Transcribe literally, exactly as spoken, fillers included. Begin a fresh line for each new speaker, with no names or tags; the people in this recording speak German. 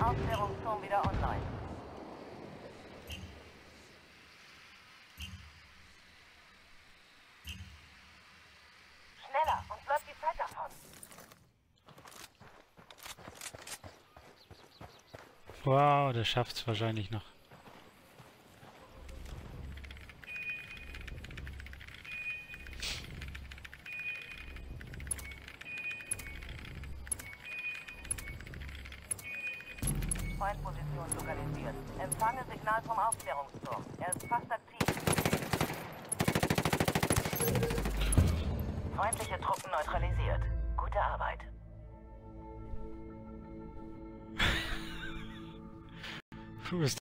Aufklärungsturm wieder online. Schneller, uns läuft die Zeit davon.
Wow, der schafft's wahrscheinlich noch.
Feindposition lokalisiert. Empfange Signal vom Aufklärungsturm. Er ist fast aktiv. Feindliche Truppen neutralisiert. Gute Arbeit.
Du bist